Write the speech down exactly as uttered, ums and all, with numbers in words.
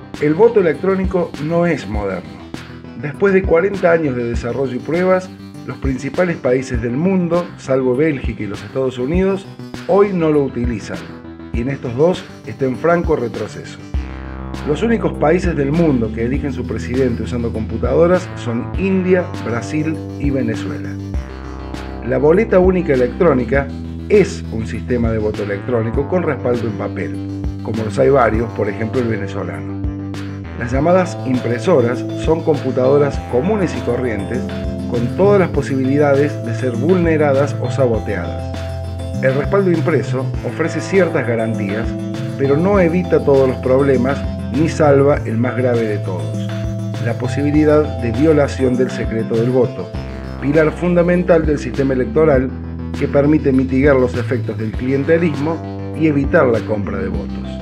El voto electrónico no es moderno. Después de cuarenta años de desarrollo y pruebas, los principales países del mundo, salvo Bélgica y los Estados Unidos, hoy no lo utilizan, y en estos dos está en franco retroceso. Los únicos países del mundo que eligen su presidente usando computadoras son India, Brasil y Venezuela. La boleta única electrónica es un sistema de voto electrónico con respaldo en papel, como los hay varios, por ejemplo el venezolano. Las llamadas impresoras son computadoras comunes y corrientes con todas las posibilidades de ser vulneradas o saboteadas. El respaldo impreso ofrece ciertas garantías, pero no evita todos los problemas ni salva el más grave de todos, la posibilidad de violación del secreto del voto, pilar fundamental del sistema electoral que permite mitigar los efectos del clientelismo y evitar la compra de votos.